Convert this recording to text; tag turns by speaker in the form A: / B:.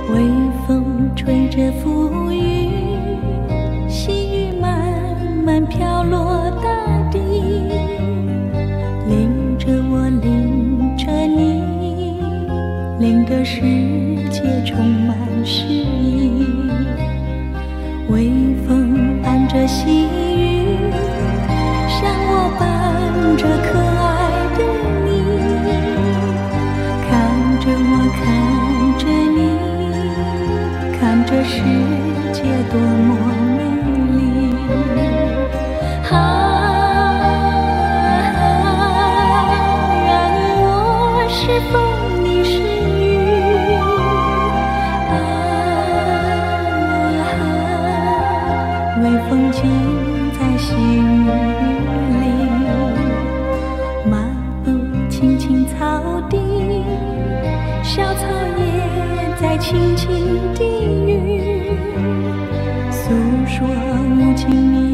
A: 微风吹着浮云，细雨慢慢飘落大地，淋着我，淋着你，淋得世界充满诗意。微风伴着细雨，像我伴着可爱的你，看着我，看着你，看这世界多么美丽。让我是风，你是雨，微风尽在细雨里，漫步青青草地，小草也在轻轻低语，诉说无情。